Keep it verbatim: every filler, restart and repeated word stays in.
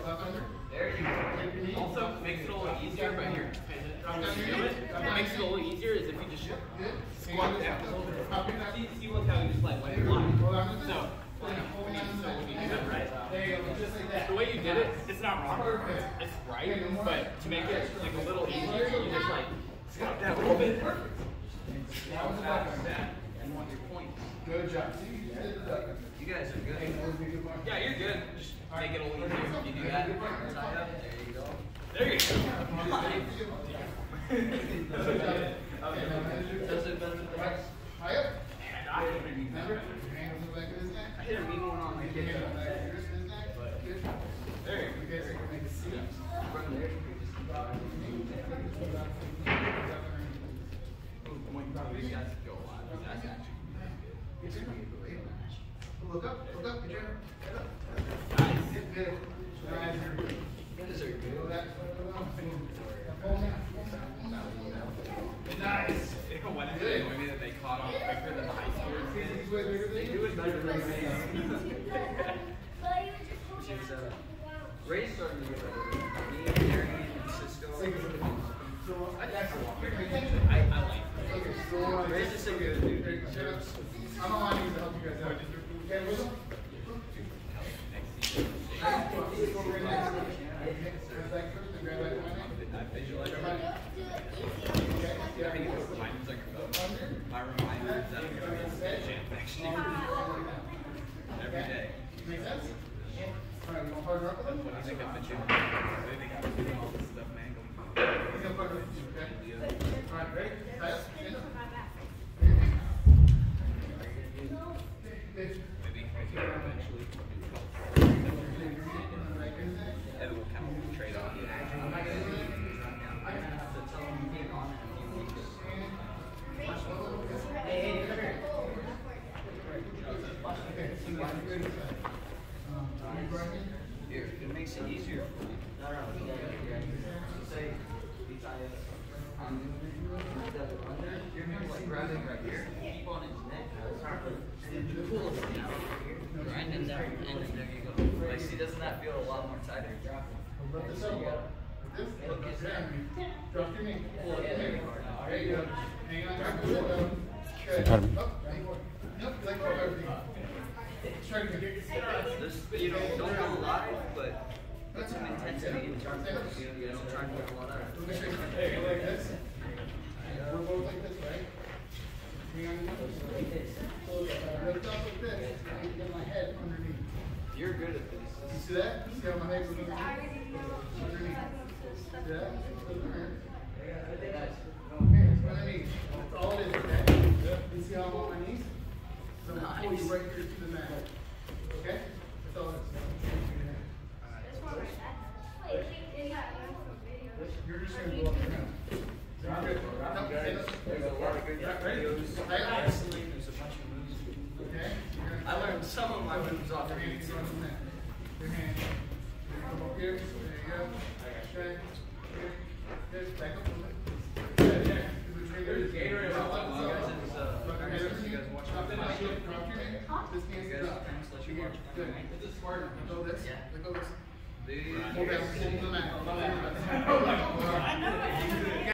There you go. Also, makes it a little easier, but here, when you do it, what makes it a little easier is if you just squat down a little bit. See, see look how you just like went fly. So, so when you do that right, the way you did it, it's not wrong. It's right, but to make it like a little easier, you just like squat down a little bit. Perfect. And want your point. Good job. You guys are good. Yeah, you're good. Just make it a little easier. You do that. There you go. There you go. Does it benefit the rest? High up. And I hit a mean one. I hit a mean one on the kick. There you go. From there, you just keep going. These guys go a lot. That's actually Look up, look up, get your head up. nice. Good. Good. These are good. Nice. What is it? Maybe that they caught on quicker than the high schoolers did. They do it better than me. Ray's starting to get better. Me, Jerry, and Cisco. I like it. Ray's just a good dude. I'm on my knees to help you guys out. Okay, whistle. My reminder is that I'm going to get jam next year. Every day. Make sense? All right, you want to partner up with them? What do you think of the gym? I think I'm doing all this stuff, man. He's going to partner with you, okay? All right, ready? Stand up. Maybe, maybe eventually. And we'll kind of trade on. Here, it makes it easier for you. No, no, say, you're like grabbing right here. Keep on his neck. Pull it down here. Right in there, and then there you go. Like, see, doesn't that feel a lot more tighter? Lift this up. This. Look at that. Drop your knee. Pull it there. There you go. Hang on. Drop your down. Good. Up. Nope. Let go of everything. Try to get This, you know, don't go live, but put some intensity in terms of, you know, you guys are trying to get a lot out of it. Hey, go like this. We're both like this, right? Hang on. Lift up like this. Get my head underneath. You're good at this. You see that? See how my head's underneath? Underneath. See that? Underneath. Underneath. That's all it is, okay? You see how I'm on my knees? So I'm going to pull you right here to the mat. Okay? That's all it is. You're just going to go up and down. You're good. There's a lot of good videos. Wrestling, there's a bunch of moves. Okay? I learned some of my moves off of YouTube. Your hand. Come up here. There you go. Okay. Good. Back up a little bit. Good. Yeah. There's Gatorade. You guys is, uh, you guys watch my Drop your knee. This You hand's guys up. parents let you watch Good. This is smart. Let go of this. Yeah. Let go of this. Dude. Hold down. Hold the mat. Hold the mat.